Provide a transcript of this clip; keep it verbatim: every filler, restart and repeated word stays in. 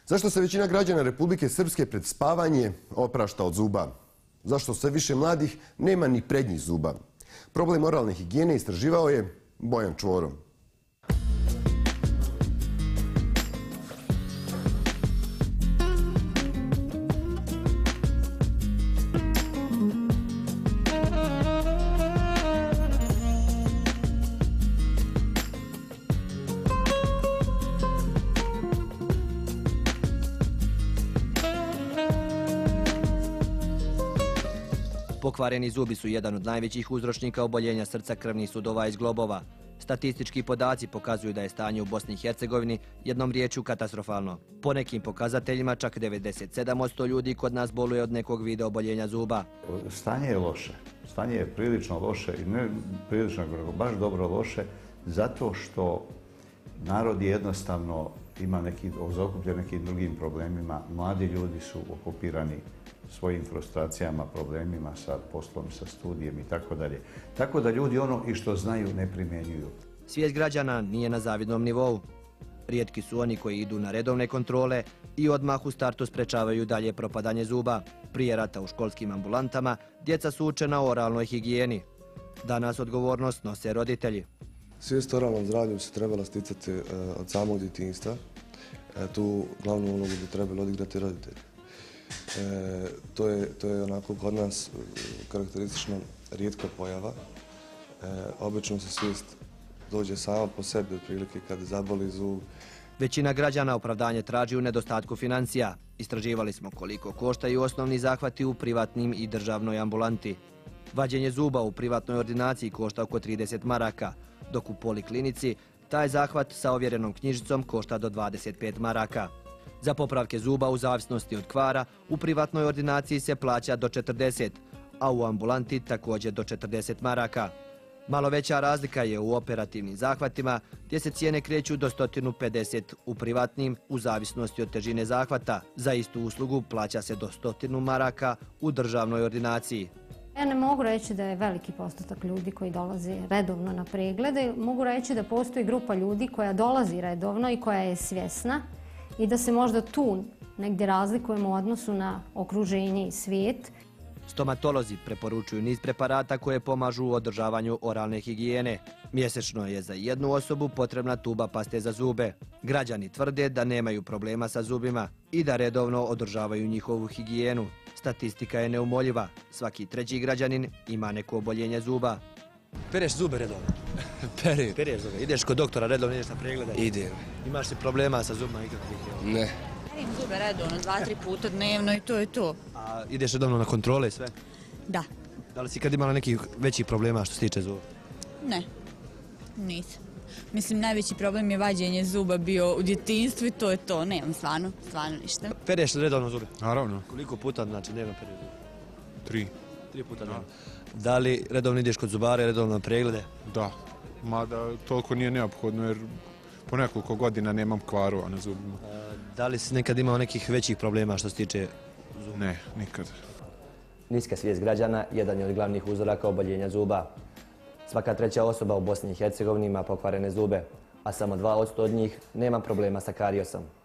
Zašto se većina građana Republike Srpske pred spavanje oprašta od zuba? Zašto sve više mladih nema ni prednjih zuba? Problem oralne higijene istraživao je Bojan Čvoro. Pokvareni zubi su jedan od najvećih uzročnika oboljenja srca krvnih sudova i zglobova. Statistički podaci pokazuju da je stanje u Bosni i Hercegovini jednom riječju katastrofalno. Po nekim pokazateljima čak devedeset sedam posto ljudi kod nas boluje od nekog vida oboljenja zuba. Stanje je loše. Stanje je prilično loše i ne prilično, baš dobro loše, zato što narod jednostavno ima neki, zaokupljen nekim drugim problemima. Mladi ljudi su okupirani svojim frustracijama, problemima sa poslom, sa studijem i tako dalje. Tako da ljudi ono i što znaju ne primjenjuju. Svijest građana nije na zavidnom nivou. Rijetki su oni koji idu na redovne kontrole i odmah u startu sprečavaju dalje propadanje zuba. Prije rata u školskim ambulantama djeca su učena o oralnoj higijeni. Danas odgovornost nose roditelji. Svijest o oralnom zdravlju se trebala sticati od samog djetinjstva. Tu glavnu ulogu bi trebali odigrati roditelji. E, to, je, to je onako kod nas karakteristično rijetka pojava. E, obično se svijest dođe sama po sebi, otprilike kad zaboli zub. Većina građana opravdanje traži u nedostatku financija. Istraživali smo koliko koštaju osnovni zahvati u privatnim i državnoj ambulanti. Vađenje zuba u privatnoj ordinaciji košta oko trideset maraka, dok u poliklinici taj zahvat sa ovjerenom knjižicom košta do dvadeset pet maraka. Za popravke zuba u zavisnosti od kvara u privatnoj ordinaciji se plaća do četrdeset, a u ambulanti također do četrdeset maraka. Malo veća razlika je u operativnim zahvatima gdje se cijene kreću do sto pedeset u privatnim u zavisnosti od težine zahvata. Za istu uslugu plaća se do sto maraka u državnoj ordinaciji. Ja ne mogu reći da je veliki postotak ljudi koji dolaze redovno na preglede. Mogu reći da postoji grupa ljudi koja dolazi redovno i koja je svjesna i da se možda tu negdje razlikujemo u odnosu na okruženje i svijet. Stomatolozi preporučuju niz preparata koje pomažu u održavanju oralne higijene. Mjesečno je za jednu osobu potrebna tuba paste za zube. Građani tvrde da nemaju problema sa zubima i da redovno održavaju njihovu higijenu. Statistika je neumoljiva. Svaki treći građanin ima neko oboljenje zuba. Pereš zube redovno? Perim. Pereš zube. Ideš kod doktora redovno, ideš na pregleda? Idem. Imaš li problema sa zubima ikakvih? Ne. Perim zube redovno, dva, tri puta dnevno i to je to. A ideš redovno na kontrole i sve? Da. Da li si kad imala nekih većih problema što se tiče zuba? Ne, nisam. Mislim, najveći problem je vađenje zuba bio u djetinjstvu i to je to. Nemam stvarno, stvarno ništa. Pereš li redovno zube? Naravno. Koliko puta, znači, dnevno pereš zube? Tri. Tri puta dnevno. Da li redovno ideš kod zubara, redovno na preglede? Da. Mada toliko nije neophodno jer po nekoliko godina nemam kvarova na zubima. Da li si nekad imao nekih većih problema što se tiče zuba? Ne, nikad. Niska svijest građana jedan je od glavnih uzoraka oboljenja zuba. Svaka treća osoba u Bosni i Hercegovini ima pokvarene zube, a samo dva posto od njih nema problema sa karijesom.